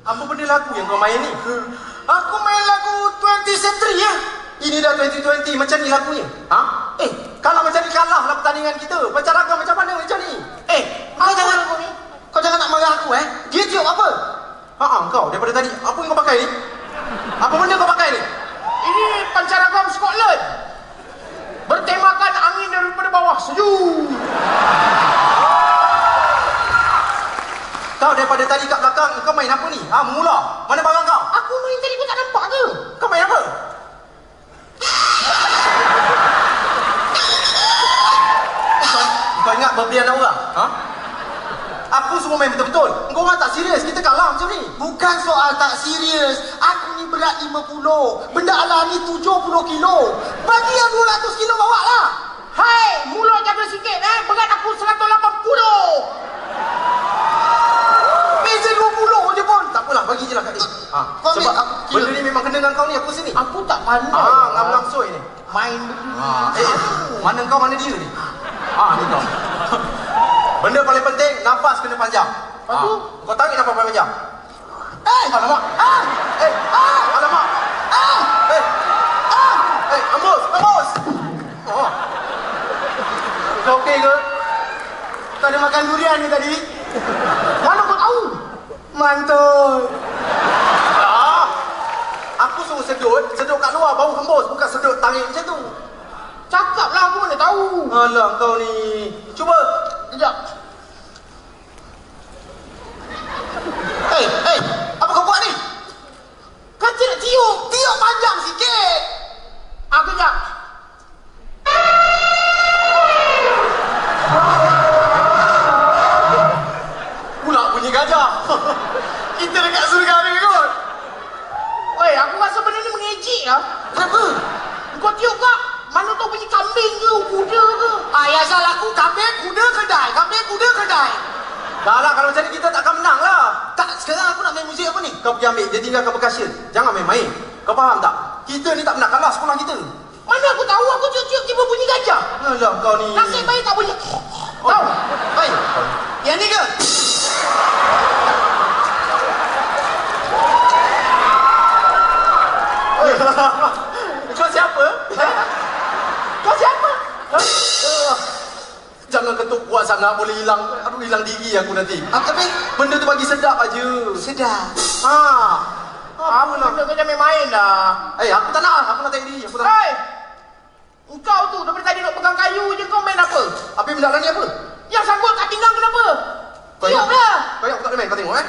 Apa benda lagu yang kau main ni? Aku main lagu 20th Century ya. Ini dah 2020 macam ni lagunya. Ha? Kalau macam ni kalah lah pertandingan kita. Pacar agam macam mana macam ni? Kau jangan nak marah aku Dia tiup apa? Kau daripada tadi apa yang kau pakai ni? Apa benda kau pakai ni? Ini pancaragam Scotland. Bertemakan angin daripada bawah. Sejuk. Kau daripada tadi kat belakang kau main apa ni? Mula. Mana barang kau? Aku main tadi kau tak nampak ke? Kau main apa? Kau ingat berbelian orang? Aku semua main betul-betul. Kau orang tak serius. Kita kalah macam ni. Bukan soal tak serius. Aku ni berat 50. Benda alah ni 70 kilo. Bagi yang 200 kilo bawa lah. Hai, mula jaga sikit berat aku 180. Meja 20 je pun. Tak apalah, bagi je lah kat dia. Sebab benda ni memang kena dengan kau ni. Aku sini. Aku tak pandai. Ngam-ngam soy ni. Main mana kau, mana dia ni? Ni kau. Benda paling penting, nafas kena panjang. Kau tarik nafas paling panjang. Alamak. Alamak. Ambus. Kau okey ke? Kau ada makan durian ni tadi? Mana kau tahu? Mantul. Aku suruh sedut kat luar baru hembus, bukan sedut tarik macam tu. Cakaplah, aku mana tahu. Alah kau ni. Cuba. Sekejap. Apa kau buat ni? Kata nak tiup. Tiup panjang sikit. Kejap. Pula bunyi gajah. Kita dekat surga ni kot. Weh, aku rasa benda ni mengejek lah. Kenapa? Kau tiup kak? Mana tahu bunyi kambing ke, kuda ke? Ya salah aku. Kambing, kuda, kedai. Dah lah, kalau macam ni kita takkan menang lah. Tak, sekarang aku nak main muzik apa ni? Kau pergi ambil, dia tinggalkan percussion. Jangan main-main. Kau faham tak? Kita ni tak pernah kalah sekolah kita. Mana aku tahu, aku tiup-tiup tiba bunyi gajah. Alah kau ni. Nasib baik tak bunyi. Tahu? Baik. Yang ni ke? Kau siapa? Kau siapa? Jangan ketuk kuat sangat, boleh hilang. Aduh, hilang diri aku nanti. Tapi benda tu bagi sedap aja. sedap. Apa benda kau jangan main dah. Aku tak nak. Aku nak tengok diri. Aku tak nak. Engkau tu daripada tadi nak pegang kayu je, kau main apa? Habis benda ni apa? Yang sangkut kat pinggang kenapa? Kau Tiup lah. Kau tak boleh main, kau tengok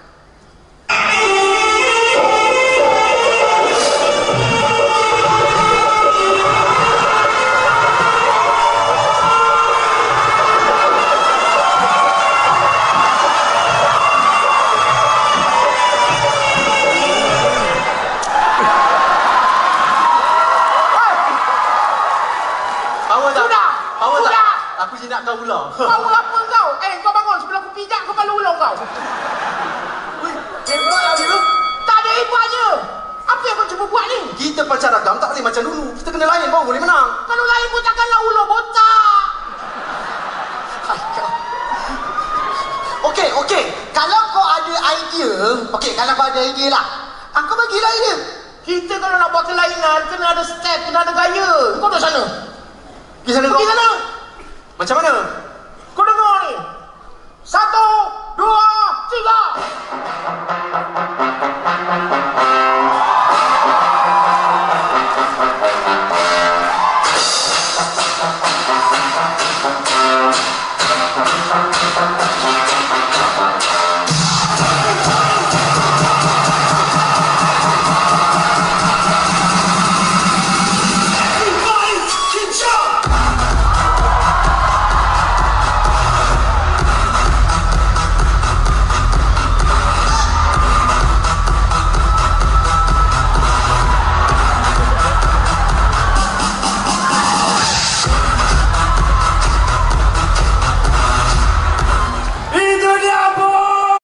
Aku jinak kau pula. Kau apa kau? Kau bangun sebelum aku pijak kau kepala ulang kau. Hebat lah dulu. Tak ada hebatnya. Apa yang kau cuba buat ni? Kita pancaragam tak boleh macam dulu. Kita kena lain baru boleh menang. Kalau lain pun takkanlah ulang botak. Okey. Kalau kau ada idea, kalau kau ada idea lah. Kau bagilah idea. Kita kalau nak buat kelainan, kena ada step, kena ada gaya. Kau duduk sana. Pergi sana kau. Pergi sana. Macam mana? Kau dengar ni. 1, 2, 3.